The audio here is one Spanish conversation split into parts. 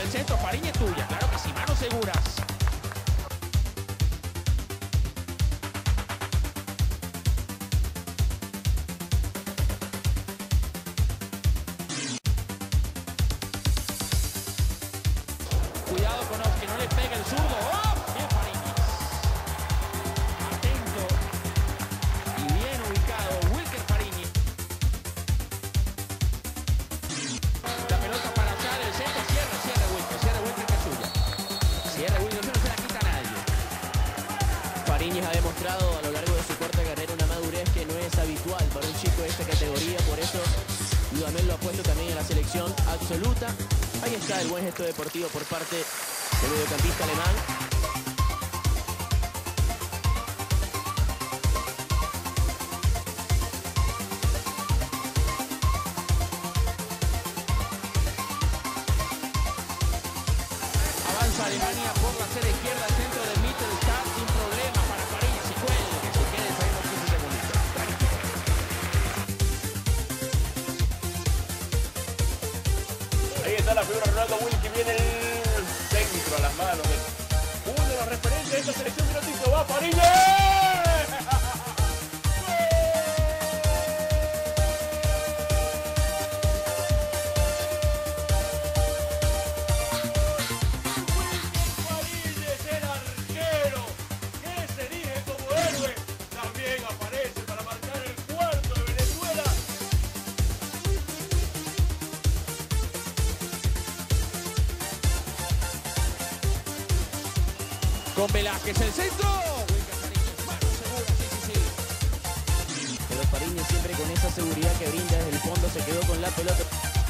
el centro, Fariñez tuya. Claro que sí, manos seguras. Cuidado con Oz, que no le pegue el zurdo. ¡Oh! Bien Fariñez. Atento y bien ubicado Wilker Fariñez. La pelota para allá del centro. Cierra Wilker que es suya. Cierra Wilker, no se la quita a nadie. Fariñez ha demostrado a lo largo de su corta carrera una madurez que no es habitual para un chico de esta categoría, por eso Dudamel lo ha puesto también en la selección absoluta. Ahí está el buen gesto deportivo por parte del mediocampista alemán. Avanza Alemania por la acera izquierda, el centro del Mittelstadt sin problema para Fariñez. Si cuelga, que se quede, sabemos 15 segunditos. Tranquilo. Ahí está la figura Ronaldo Wilker, viene el centro a las manos de uno de los referentes de esta selección. Minutito, va Fariñez. Con Velázquez el centro. Wilker Fariñez, mano segura, sí. Pero Fariñez siempre con esa seguridad que brinda desde el fondo se quedó con la pelota.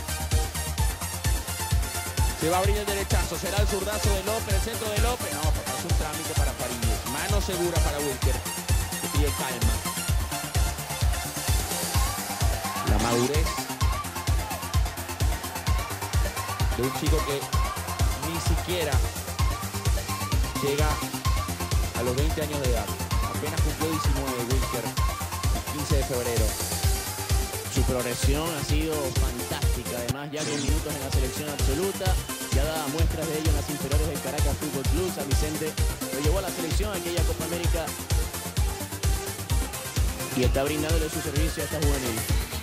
Se va a abrir el derechazo, será el zurdazo de López, el centro de López. No, papá, es un trámite para Fariñez. Mano segura para Wilker, que pide calma. La madurez de un chico que ni siquiera llega a los 20 años de edad. Apenas cumplió 19 Wilker, el 15 de febrero. Su progresión ha sido fantástica, además ya con minutos en la selección absoluta. Ya daba muestras de ello en las inferiores del Caracas Fútbol Club. San Vicente lo llevó a la selección, aquella Copa América, y está brindándole su servicio a esta juvenil.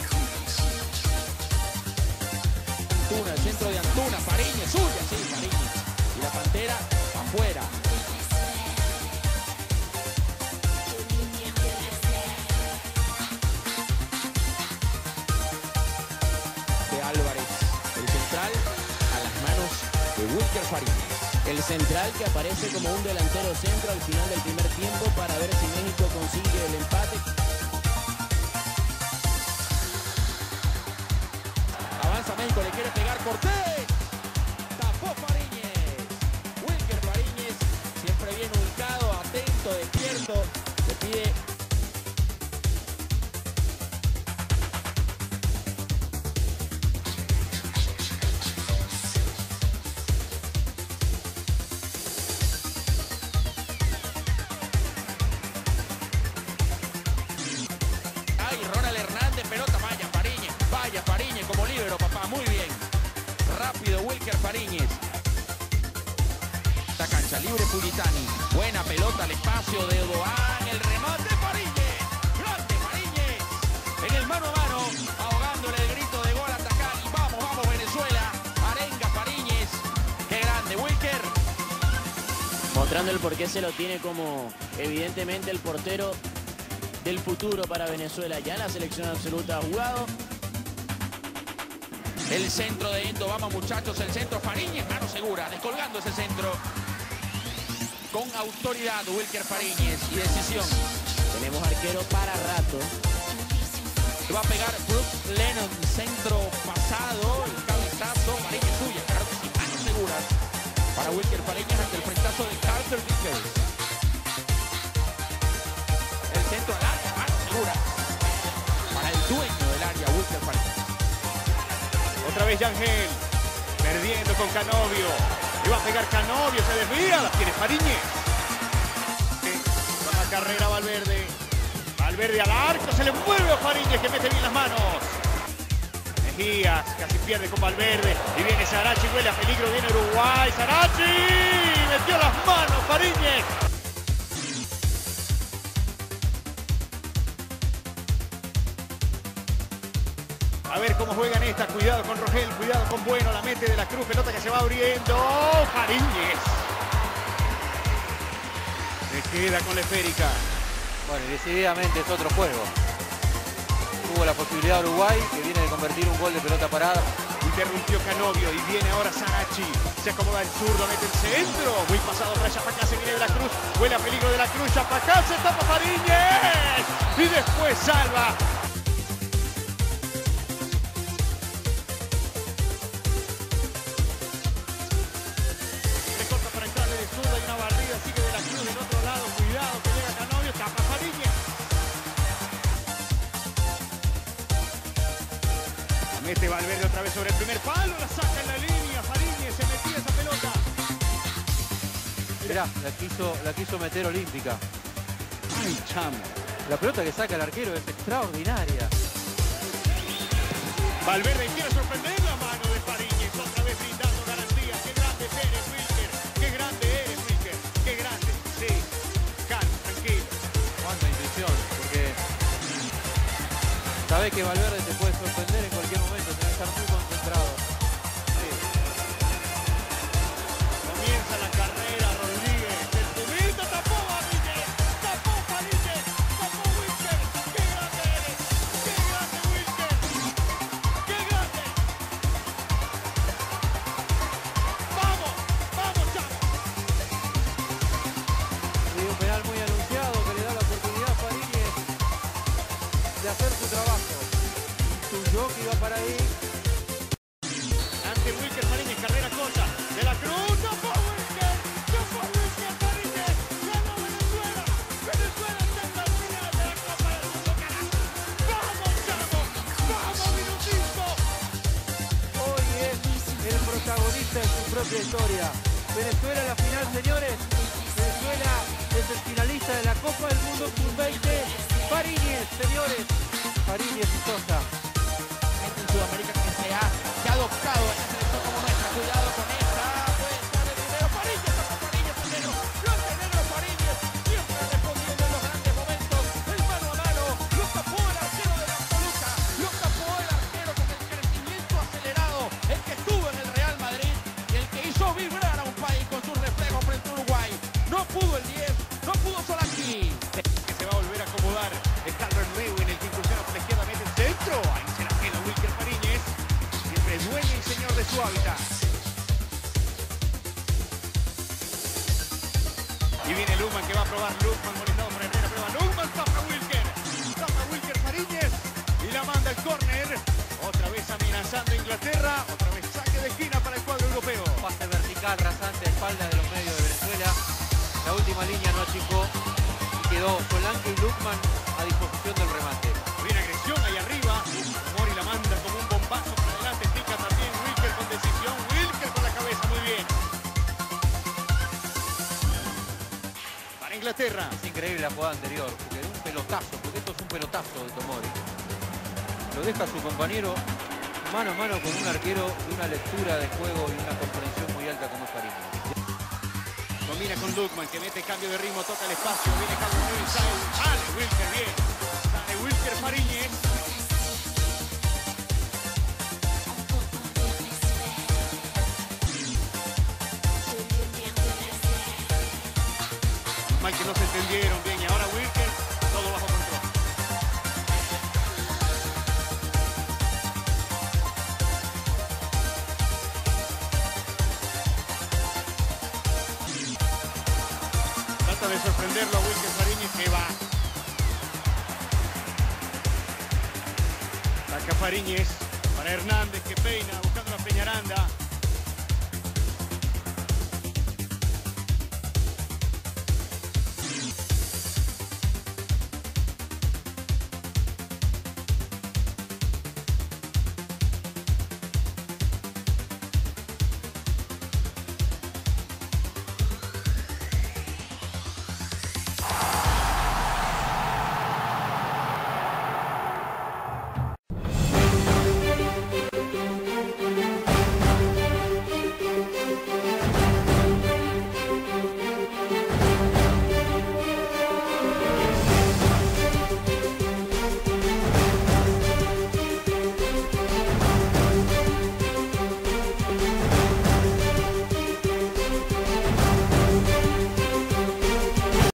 Antuna, el centro de Antuna, Fariñez, suya, sí, Fariñez. Y la Pantera afuera. De Álvarez, el central a las manos de Wilker Fariñez. El central que aparece como un delantero centro al final del primer tiempo para ver si México consigue el empate. Avanza México, le quiere pegar Cortés. Tapó Fariñez. Wilker Fariñez, siempre bien ubicado, atento, despierto. Le pide. Ay, Ronald Hernández, pelota, vaya Fariñez como líbero, papá, muy bien. Rápido Wilker Fariñez. Esta cancha libre Pulitani. Buena pelota al espacio de Odoán. El remate Fariñez. Grande Fariñez. En el mano a mano, ahogándole el grito de gol a Tacán. Y vamos Venezuela. Arenga Fariñez. Qué grande Wilker. Mostrando el por qué se lo tiene como evidentemente el portero del futuro para Venezuela. Ya en la selección absoluta ha jugado. El centro de Endo, vamos muchachos, el centro Fariñez, mano segura, descolgando ese centro. Con autoridad Wilker Fariñez y decisión. Tenemos arquero para rato. Va a pegar Brooks Lennon, centro pasado, el cabezazo, Fariñez suya, claro que sí, manos seguras. Para Wilker Fariñez ante el frentazo de Carter Vickers. El centro al área, manos seguras. Para el dueño del área, Wilker Fariñez. Otra vez Yangel, perdiendo con Canovio. Le va a pegar Canovio, se desvía, la tiene Fariñez. Toma carrera Valverde. Valverde al arco, se le mueve a Fariñez que mete bien las manos. Mejías, casi pierde con Valverde. Y viene Sarachi, huele a peligro, viene Uruguay. ¡Sarachi! Metió las manos, Fariñez. A ver cómo juegan esta. Cuidado con Rogel, cuidado con Bueno. La mete de la Cruz, pelota que se va abriendo. Fariñez. Se queda con la esférica. Bueno, y decididamente es otro juego. Tuvo la posibilidad de Uruguay, que viene de convertir un gol de pelota parada. Interrumpió Canovio y viene ahora Sarachi. Se acomoda el zurdo, mete el centro. Muy pasado para Chapacá, se viene de la Cruz. Huele a peligro de la Cruz. Chapacá se tapa Fariñez. Y después salva. Recorta para entrarle de zurda y una barrida. Sigue de la Cruz del otro lado. Cuidado que llega Canovio. Tapa Fariñez. Mete Valverde otra vez sobre el primer palo, la saca en la línea, Fariñez se metía esa pelota. Mirá, la quiso meter olímpica. Ay, chamo. La pelota que saca el arquero es extraordinaria. Valverde quiere sorprender la mano de Fariñez, otra vez brindando garantías. Qué grande eres, Wilker. Qué grande eres, Wilker. Qué grande. Sí. Calma, tranquilo. Cuánta intuición, porque sabés que Valverde te puede sorprender en cualquier momento, tenés que estar muy concentrado. Sí. Comienza la carrera, Rodríguez. El Pumita tapó Fariñez. Tapó Fariñez. Tapó Wilker. Qué grande eres. Qué grande, Wilker. Qué grande. Vamos, vamos, chamo. Y un penal muy anunciado que le da la oportunidad a Fariñez de hacer su trabajo. Intuyó que iba para ahí. Ante Wilker Fariñez, carrera corta. De la Cruz, tapó Wilker. Tapó Wilker Fariñez. Ganó Venezuela. Venezuela está en la final de la Copa del Mundo, carajo. Vamos, chamo. Vamos, minutito. Hoy es el protagonista de su propia historia. Venezuela en la final, señores. Venezuela es el finalista de la Copa del Mundo Sub-20. Fariñez, señores. Fariñez y Sosa. En Sudamérica que se ha adoptado en la selección como nuestra. Cuidado con esta. Puede estar el primero. Fariñez, tapa Fariñez, el negro. Blanco y negro Fariñez. Siempre respondiendo en los grandes momentos. El mano a mano. Lo tapó el arquero de la Absoluta. Lo tapó el arquero con el crecimiento acelerado. El que estuvo en el Real Madrid. Y el que hizo vibrar a un país con sus reflejos frente a Uruguay. No pudo el 10. No pudo Solaki. Que se va a volver a acomodar. Está el renuevo en el que incursiona por la izquierda, mete el centro. Ahí se la queda Wilker Fariñez. Siempre dueño y señor de su hábitat. Y viene Lukman que va a probar. Lukman molestado por Herrera. Prueba Lukman. Tapa Wilker. Tapa Wilker Fariñez. Y la manda al córner. Otra vez amenazando a Inglaterra. Otra vez saque de esquina para el cuadro europeo. Pase vertical rasante a espalda de los medios de Venezuela. La última línea no achicó y quedó Solanke y Lukman a disposición del remate. Viene agresión ahí arriba. Mori la manda como un bombazo para adelante. Pica también Wilker con decisión. Wilker con la cabeza, muy bien. Para Inglaterra. Es increíble la jugada anterior, porque de un pelotazo, porque esto es un pelotazo de Tomori. Lo deja su compañero mano a mano con un arquero de una lectura de juego y una comprensión muy alta como es Fariñez. Combina con Lukman que mete cambio de ritmo, toca el espacio. Viene Carlos Lewis, sale Wilker, bien. Sale Wilker Fariñez. Mal que no se entendieron bien y ahora Wilker, todo bajo control. Trata de sorprenderlo a Wilker Fariñez que va. Saca Fariñez para Hernández que peina.